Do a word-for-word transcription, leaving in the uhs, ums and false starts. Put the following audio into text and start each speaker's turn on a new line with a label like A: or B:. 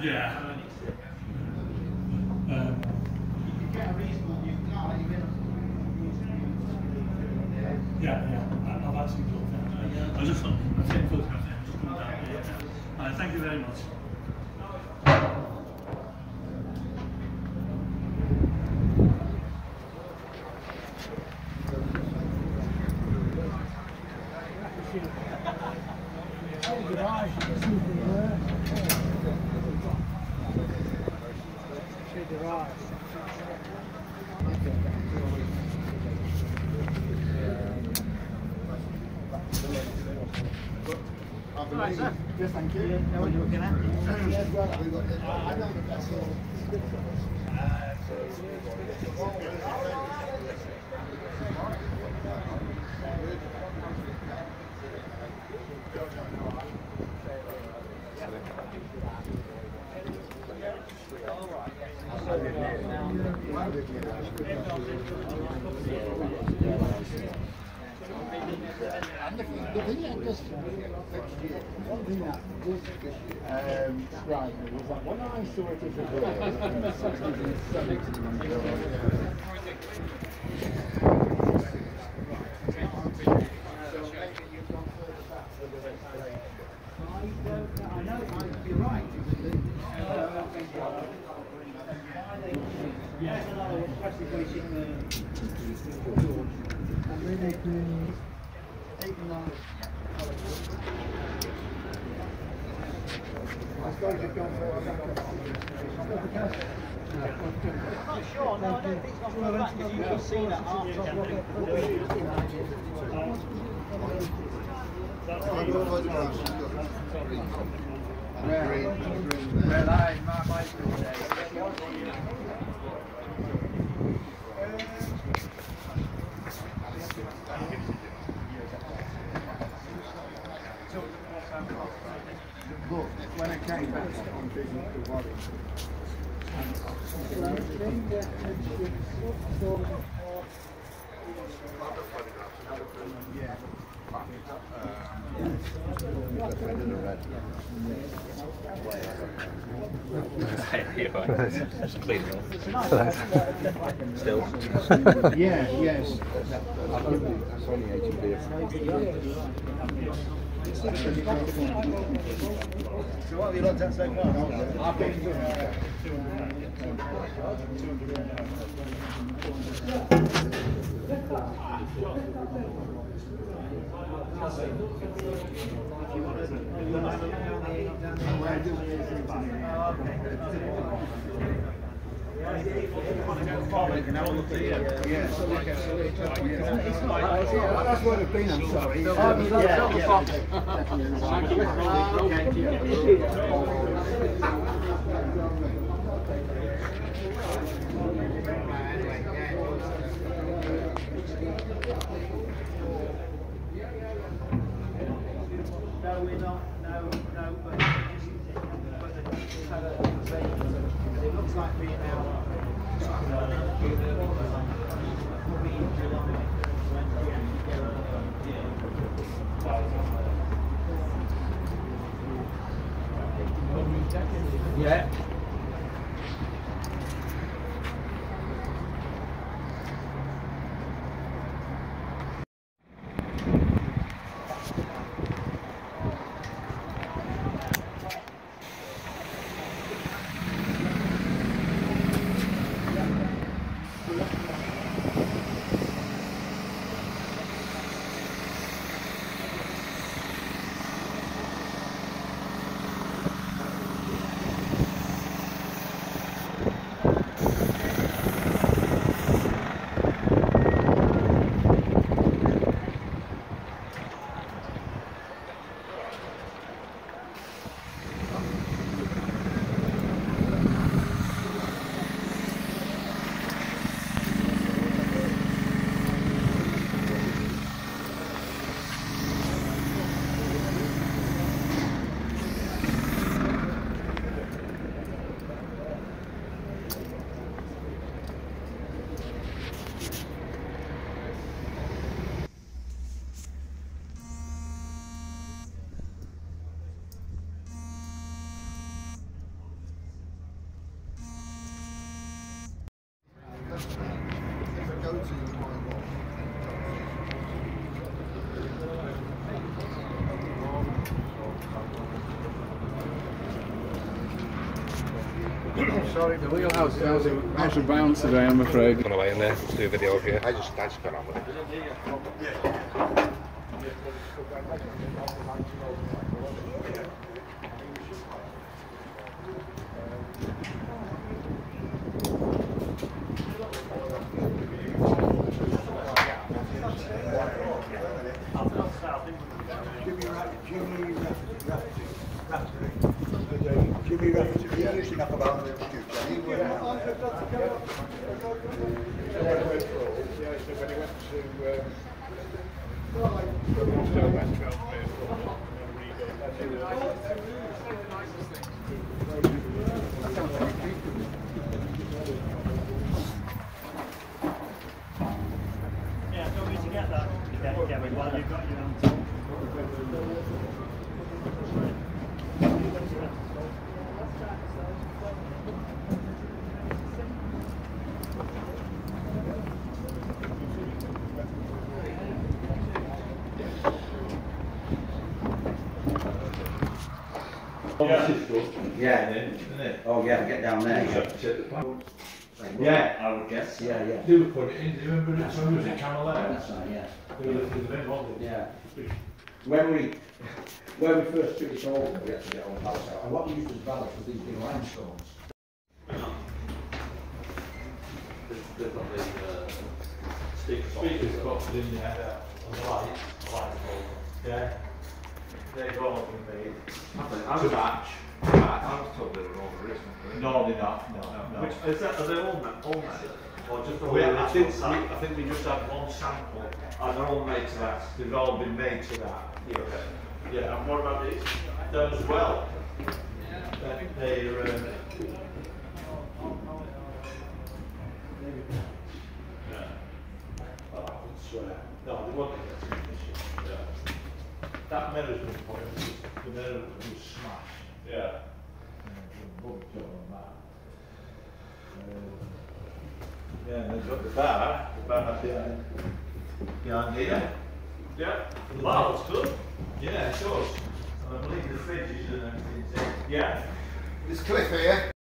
A: Yeah. Um, you get a reasonable, you can't even. Yeah, yeah. I've actually looked at it. I just thought, I'm getting photographs now, just coming down here. Uh, thank you very much.
B: Right, sir. Yes, thank you. You know what you're looking at? Yes, well, I know the vessel. And the, the thing that does next year, one thing that does um, strike me was that when I saw it as a girl in the sixties and seventies, I know you're right. Yes, especially facing the and really taking on. I suppose you've gone for a I'm not sure, no, I don't think it's gone for a back because you can see that arm top of it. Well, I, my bicycle day. But when I came back on business to Warwick, yeah.
C: Just clean it up. Still.
B: Yeah, yes.
C: That's only eighteen beers.
B: So what have you looked at so far? I've been that's what I've been, I'm sorry. Yeah, no, we're not. No, no, but it looks like being out. Yeah. Sorry, the wheelhouse is out of bounds today, I'm afraid.
C: Gone away in there, let's do a video of you. I just, I just got on with it.
D: Jimmy Rafferty, he used to knock about the future. He was
A: Yeah, don't need to get that. Yeah, Kevin, while you've got your own tool.
E: Yeah, isn't it? Oh yeah, get down there. Yeah, I would guess. Yeah, yeah.
F: They would put it in, do you remember it? So was it Camel Air?
E: That's right, yeah.
F: They were lifting the bin, wasn't they?
E: Yeah. When we when we first took it over, we had to get all the house out. And what we used as valid was these big limestones.
F: They've got the uh, speakers boxes in there, and the light, the light bulb. Yeah. They've all been made.
G: To match. I was told they were all original.
F: No, they're not. No, no.
G: Which, is that, are they all made? All made? Or just all
F: We,
G: the
F: I, think,
G: original
F: we, I think we just had one sample.
G: And they're all made to that?
F: They've all been made to that.
G: Yeah, okay.
F: Yeah, and what about these? Those as well. They, they're. Um, yeah. Oh, I would swear. No, they won't get this condition. Yeah. That mirror's been put in. The mirror was smashed.
G: Yeah.
F: On that. Um, yeah, and they've got the bar, the bar behind, behind here.
G: Yeah. The bar looks good.
F: Yeah, it does. And I believe the fridges and everything's in.
G: Yeah.
D: This cliff here.